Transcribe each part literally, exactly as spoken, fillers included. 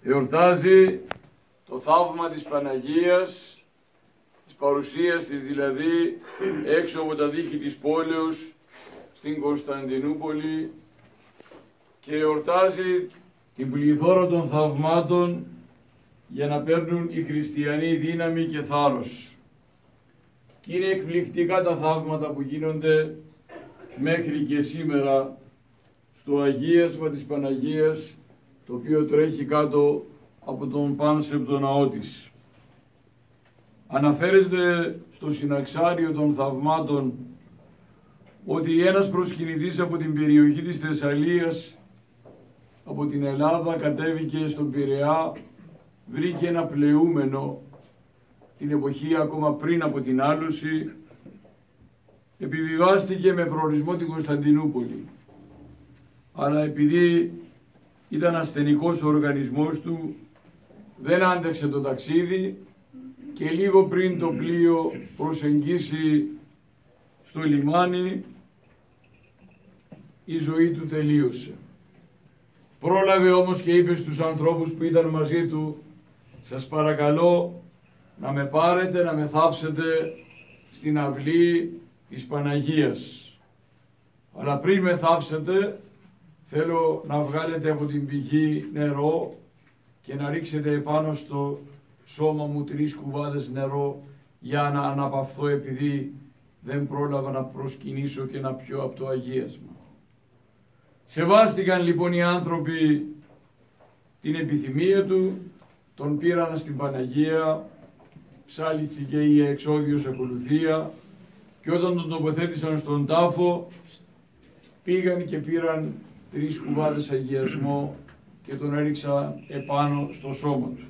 εορτάζει το θαύμα της Παναγίας, της παρουσίας της δηλαδή έξω από τα δίχη της πόλεως στην Κωνσταντινούπολη και εορτάζει την πληθώρα των θαυμάτων για να παίρνουν οι χριστιανοί δύναμη και θάρρος. Και είναι εκπληκτικά τα θαύματα που γίνονται μέχρι και σήμερα στο αγίασμα της Παναγίας, το οποίο τρέχει κάτω από τον πάνσεπτο ναό της. Αναφέρεται στο συναξάριο των θαυμάτων ότι ένας προσκυνητής από την περιοχή της Θεσσαλίας, από την Ελλάδα, κατέβηκε στον Πειραιά, βρήκε ένα πλεούμενο την εποχή ακόμα πριν από την άλωση, επιβιβάστηκε με προορισμό την Κωνσταντινούπολη. Αλλά επειδή ήταν ασθενικός ο οργανισμός του, δεν άντεξε το ταξίδι και λίγο πριν το πλοίο προσεγγίσει στο λιμάνι, η ζωή του τελείωσε. Πρόλαβε όμως και είπε στους ανθρώπους που ήταν μαζί του: σας παρακαλώ να με πάρετε, να με θάψετε στην αυλή της Παναγίας. Αλλά πριν με θάψετε, θέλω να βγάλετε από την πηγή νερό και να ρίξετε επάνω στο σώμα μου τρεις κουβάδες νερό για να αναπαυθώ, επειδή δεν πρόλαβα να προσκυνήσω και να πιω από το αγίασμα. Σεβάστηκαν λοιπόν οι άνθρωποι την επιθυμία του, τον πήραν στην Παναγία, ψάλιθηκε η εξώδιος ακολουθία και όταν τον τοποθέτησαν στον τάφο πήγαν και πήραν τρεις κουβάδες αγιασμό και τον έριξαν επάνω στο σώμα του.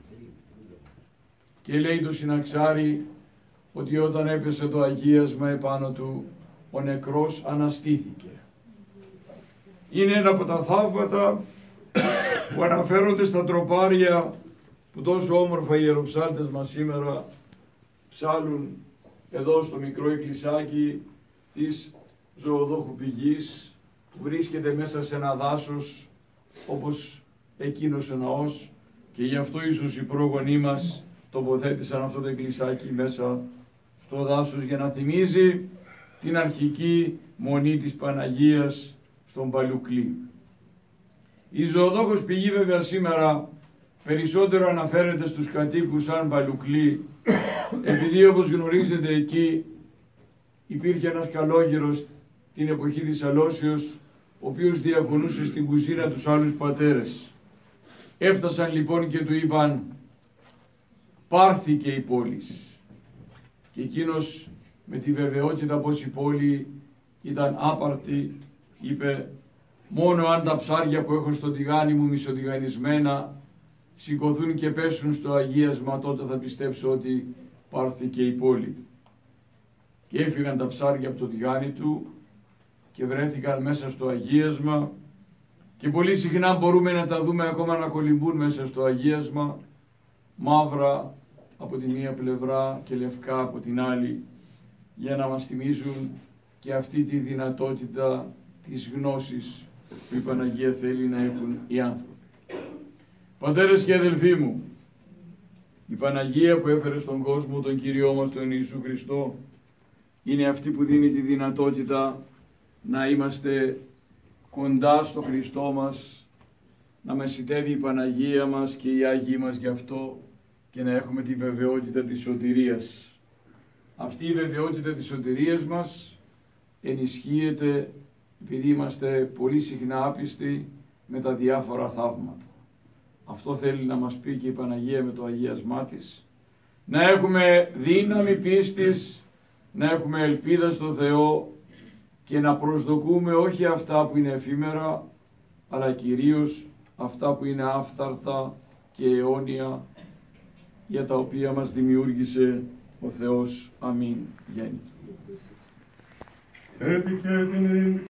Και λέει το συναξάρι ότι όταν έπεσε το αγίασμα επάνω του, ο νεκρός αναστήθηκε. Είναι ένα από τα θαύματα που αναφέρονται στα τροπάρια που τόσο όμορφα οι ιεροψάλτες μας σήμερα ψάλουν εδώ στο μικρό εκκλησάκι της Ζωοδόχου Πηγής, που βρίσκεται μέσα σε ένα δάσος όπως εκείνος ο ναός, και γι' αυτό ίσως οι πρόγονοί μας τοποθέτησαν αυτό το εκκλησάκι μέσα στο δάσος για να θυμίζει την αρχική μονή της Παναγίας στον Παλουκλή. Η Ζωοδόχος Πηγή βέβαια σήμερα περισσότερο αναφέρεται στους κατοίκους σαν Παλουκλή, επειδή όπως γνωρίζετε εκεί υπήρχε ένας καλόγερος την εποχή της αλώσεως, ο οποίος διακονούσε στην κουζίνα τους άλλους πατέρες. Έφτασαν λοιπόν και του είπαν: πάρθηκε η πόλη. Και εκείνος με τη βεβαιότητα πως η πόλη ήταν άπαρτη είπε: μόνο αν τα ψάρια που έχω στο τηγάνι μου μισοτηγανισμένα σηκωθούν και πέσουν στο αγίασμα, τότε θα πιστέψω ότι πάρθηκε η πόλη. Και έφυγαν τα ψάρια από το τηγάνι του και βρέθηκαν μέσα στο αγίασμα, και πολύ συχνά μπορούμε να τα δούμε ακόμα να κολυμπούν μέσα στο αγίασμα, μαύρα από τη μία πλευρά και λευκά από την άλλη, για να μας θυμίζουν και αυτή τη δυνατότητα της γνώσης που η Παναγία θέλει να έχουν οι άνθρωποι. Πατέρες και αδελφοί μου, η Παναγία που έφερε στον κόσμο τον Κύριό μας τον Ιησού Χριστό είναι αυτή που δίνει τη δυνατότητα να είμαστε κοντά στο Χριστό μας, να μεσιτεύει η Παναγία μας και οι Άγιοι μας γι' αυτό, και να έχουμε τη βεβαιότητα της σωτηρίας. Αυτή η βεβαιότητα της σωτηρίας μας ενισχύεται επειδή είμαστε πολύ συχνά άπιστοι με τα διάφορα θαύματα. Αυτό θέλει να μας πει και η Παναγία με το αγίασμά της, να έχουμε δύναμη πίστης, να έχουμε ελπίδα στο Θεό και να προσδοκούμε όχι αυτά που είναι εφήμερα, αλλά κυρίως αυτά που είναι άφθαρτα και αιώνια, για τα οποία μας δημιούργησε ο Θεός. Αμήν. Γέννητο.